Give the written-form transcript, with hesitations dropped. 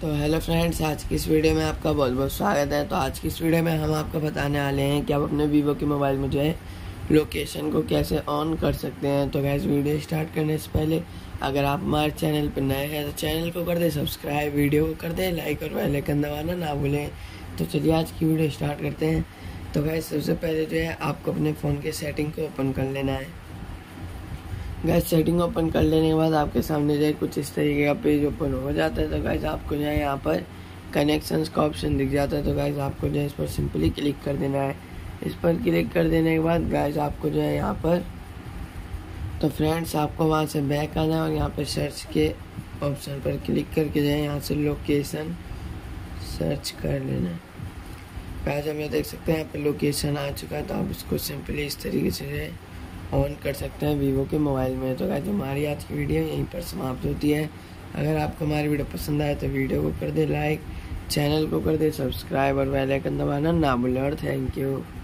तो hello friends, आज की इस वीडियो में आपका बहुत बहुत स्वागत है। तो आज की इस वीडियो में हम आपको बताने वाले हैं कि आप अपने वीवो के मोबाइल में जो है लोकेशन को कैसे ऑन कर सकते हैं। तो गैस, वीडियो स्टार्ट करने से पहले अगर आप हमारे चैनल पर नए हैं तो चैनल को कर दें सब्सक्राइब, वीडियो को कर दें लाइक और बेल आइकन दबाना ना भूलें। तो चलिए आज की वीडियो स्टार्ट करते हैं। तो गैस, सबसे पहले जो है आपको अपने फ़ोन के सेटिंग को ओपन कर लेना है। गैस, सेटिंग ओपन कर लेने के बाद आपके सामने जो है कुछ इस तरीके का पेज ओपन हो जाता है। तो गैस, आपको जो है यहाँ पर कनेक्शंस का ऑप्शन दिख जाता है। तो गैस, आपको जो है इस पर सिंपली क्लिक कर देना है। इस पर क्लिक कर देने के बाद गैस, आपको जो है यहाँ पर तो फ्रेंड्स आपको वहाँ से बैक आना है और यहाँ पर सर्च के ऑप्शन पर क्लिक करके जो है यहाँ से लोकेशन सर्च कर लेना है। गैस, हम ये देख सकते हैं यहाँ पर लोकेशन आ चुका है। तो आप इसको सिंपली इस तरीके से जो है ऑन कर सकते हैं वीवो के मोबाइल में। तो गाइस, हमारी आज की वीडियो यहीं पर समाप्त होती है। अगर आपको हमारी वीडियो पसंद आए तो वीडियो को कर दे लाइक, चैनल को कर दे सब्सक्राइब और बेल आइकन दबाना ना भूलें। और थैंक यू।